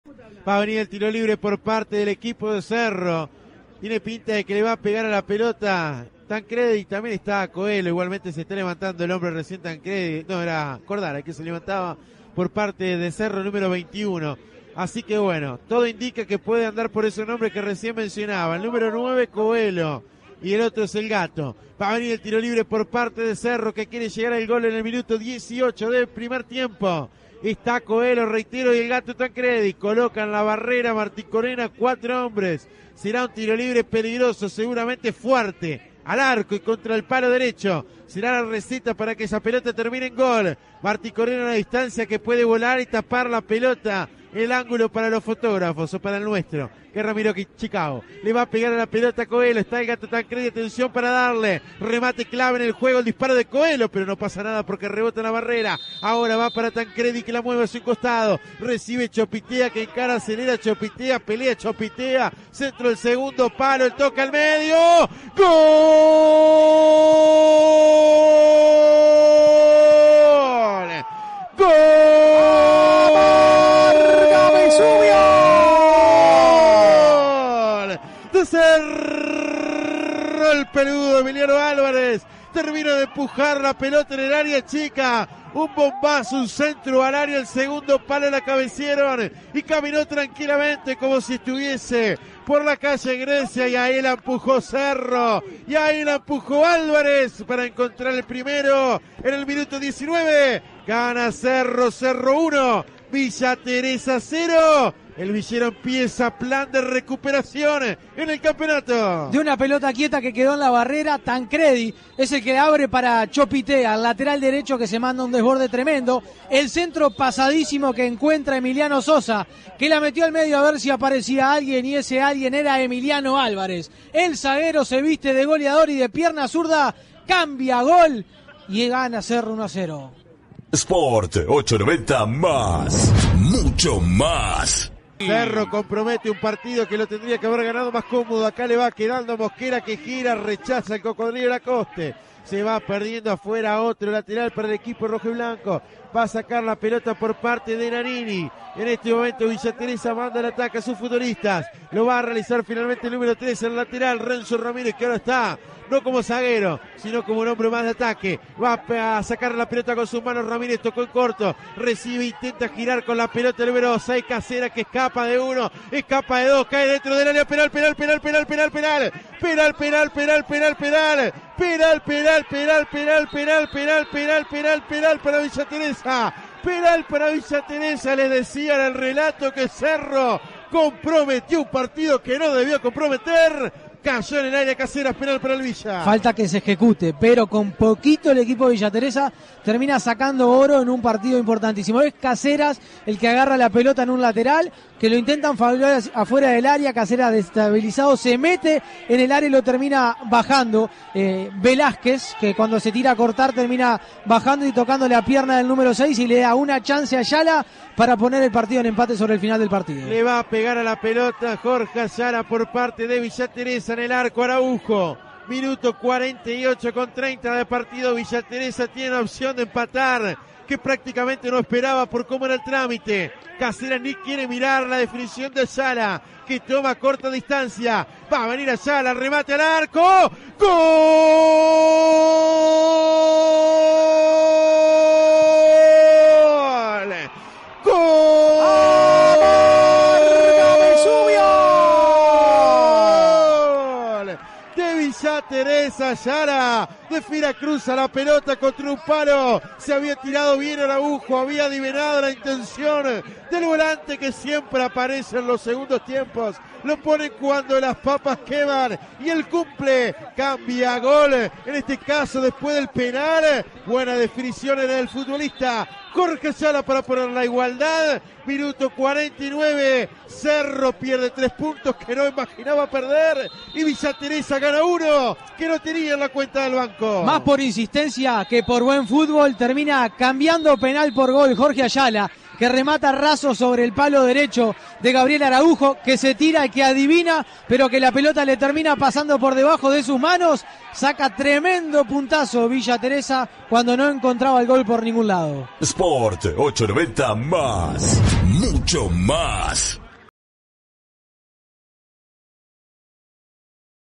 Va a venir el tiro libre por parte del equipo de Cerro. Tiene pinta de que le va a pegar a la pelota Tancredi, también está Coelho, igualmente se está levantando el hombre recién Tancredi, no, era Cordara que se levantaba por parte de Cerro, número 21. Así que bueno, todo indica que puede andar por ese nombre que recién mencionaba. El número 9, Coelho, y el otro es el Gato. Va a venir el tiro libre por parte de Cerro, que quiere llegar al gol en el minuto 18 del primer tiempo. Está Coelho, reitero, y el Gato Tancredi. Colocan la barrera Marticorena, 4 hombres. Será un tiro libre peligroso, seguramente fuerte, al arco y contra el palo derecho. Será la receta para que esa pelota termine en gol. Marticorena a una distancia que puede volar y tapar la pelota. El ángulo para los fotógrafos o para el nuestro, que es Ramiro Chicago. Le va a pegar a la pelota a Coelho. Está el Gato Tancredi, atención para darle. Remate clave en el juego, el disparo de Coelho, pero no pasa nada porque rebota en la barrera. Ahora va para Tancredi, que la mueve a su costado. Recibe Chopitea, que encara, acelera Chopitea, pelea Chopitea. Centro del segundo palo, el toque al medio. ¡Gol! ¡Gol! De Cerro, el peludo Emiliano Álvarez termina de empujar la pelota en el área chica. Un bombazo, un centro al área, el segundo palo la cabecieron y caminó tranquilamente como si estuviese por la calle Grecia, y ahí la empujó Cerro, y ahí la empujó Álvarez para encontrar el primero en el minuto 19. Gana Cerro, Cerro 1, Villa Teresa 0. El Villero empieza plan de recuperación en el campeonato. De una pelota quieta que quedó en la barrera, Tancredi es el que abre para Chopitea, al lateral derecho, que se manda un desborde tremendo. El centro pasadísimo que encuentra Emiliano Sosa, que la metió al medio a ver si aparecía alguien, y ese alguien era Emiliano Álvarez. El zaguero se viste de goleador y de pierna zurda cambia gol y gana Cerro 1-0. Sport 890 más, mucho más. Cerro compromete un partido que lo tendría que haber ganado más cómodo. Acá le va quedando Mosquera, que gira, rechaza el cocodrilo Lacoste. Se va perdiendo afuera otro lateral para el equipo rojo y blanco. Va a sacar la pelota por parte de Nanini. En este momento Villa Teresa manda el ataque a sus futbolistas. Lo va a realizar finalmente el número 3, el lateral Renzo Ramírez, que ahora está no como zaguero, sino como un hombre más de ataque. Va a sacar la pelota con sus manos. Ramírez tocó en corto, recibe, intenta girar con la pelota el número 6, Casera, que escapa de uno, escapa de dos, cae dentro del área. Penal para Villa Teresa. Penal para Villa Teresa. Les decía en el relato que Cerro comprometió un partido que no debió comprometer. Cayó en el área Caseras, penal para el Villa. Falta que se ejecute, pero con poquito el equipo de Villa Teresa termina sacando oro en un partido importantísimo. Es Caseras el que agarra la pelota en un lateral, que lo intentan faular afuera del área. Caseras destabilizado, se mete en el área y lo termina bajando. Velázquez, que cuando se tira a cortar termina bajando y tocando la pierna del número 6 y le da una chance a Ayala para poner el partido en empate sobre el final del partido. Le va a pegar a la pelota Jorge Ayala por parte de Villa Teresa en el arco. Araujo, minuto 48 con 30 de partido. Villa Teresa tiene opción de empatar, que prácticamente no esperaba por cómo era el trámite. Caseras ni quiere mirar la definición de Ayala, que toma corta distancia. Va a venir Ayala, remate al arco. ¡Gol! ¡Gol! De Villa Teresa. Ayala de cruza la pelota contra un palo. Se había tirado bien Araujo, había adivinado la intención del volante que siempre aparece en los segundos tiempos. Lo ponen cuando las papas queman y él cumple, cambia gol, en este caso después del penal. Buena definición en el futbolista Jorge Ayala para poner la igualdad. Minuto 49, Cerro pierde 3 puntos que no imaginaba perder, y Villa Teresa gana 1 que no tenía en la cuenta del banco. Más por insistencia que por buen fútbol, termina cambiando penal por gol Jorge Ayala, que remata raso sobre el palo derecho de Gabriel Araujo, que se tira y que adivina, pero que la pelota le termina pasando por debajo de sus manos. Saca tremendo puntazo Villa Teresa cuando no encontraba el gol por ningún lado. Sport 890 más, mucho más.